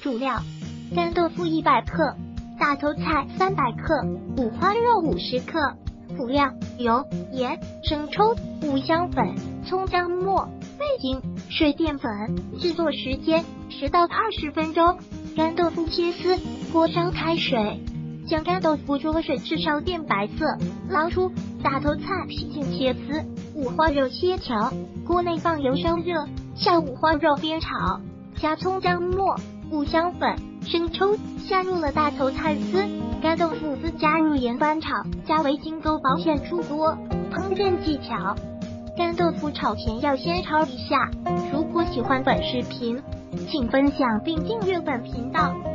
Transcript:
主料：干豆腐100克，大头菜300克，五花肉50克。辅料：油、盐、生抽、五香粉、葱姜末、味精、水淀粉。制作时间10到20分钟。干豆腐切丝，锅烧开水，将干豆腐焯水至少变白色，捞出。大头菜洗净切丝，五花肉切条。锅内放油烧热，下五花肉煸炒，加葱姜末、五香粉、生抽，下入了大头菜丝、干豆腐丝，加入盐翻炒，加味精勾薄芡出锅。烹饪技巧：干豆腐炒前要先焯一下。如果喜欢本视频，请分享并订阅本频道。